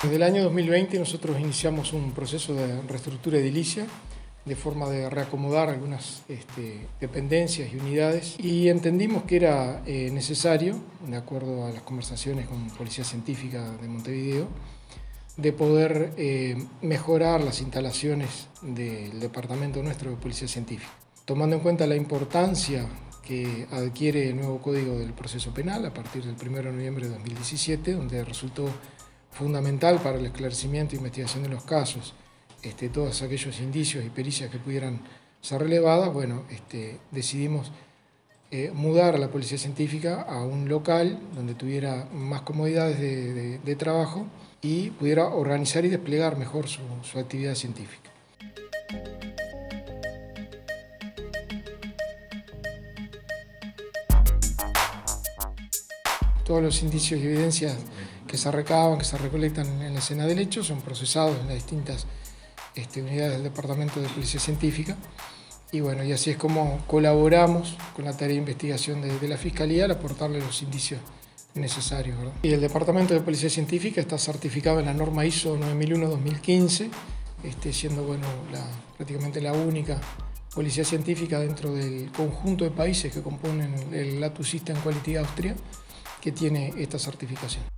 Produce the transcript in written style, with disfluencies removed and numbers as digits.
Desde el año 2020 nosotros iniciamos un proceso de reestructura edilicia de forma de reacomodar algunas dependencias y unidades, y entendimos que era necesario, de acuerdo a las conversaciones con Policía Científica de Montevideo, de poder mejorar las instalaciones del departamento nuestro de Policía Científica, tomando en cuenta la importancia que adquiere el nuevo Código del Proceso Penal a partir del 1 de noviembre de 2017, donde resultó fundamental para el esclarecimiento e investigación de los casos todos aquellos indicios y pericias que pudieran ser relevadas. Bueno, decidimos mudar a la Policía Científica a un local donde tuviera más comodidades de trabajo y pudiera organizar y desplegar mejor su actividad científica. Todos los indicios y evidencias que se recaban, que se recolectan en la escena del hecho, son procesados en las distintas unidades del Departamento de Policía Científica. Y bueno, y así es como colaboramos con la tarea de investigación de la Fiscalía al aportarle los indicios necesarios, ¿verdad? Y el Departamento de Policía Científica está certificado en la norma ISO 9001-2015, siendo bueno, prácticamente la única policía científica dentro del conjunto de países que componen el Latus System Quality Austria que tiene esta certificación.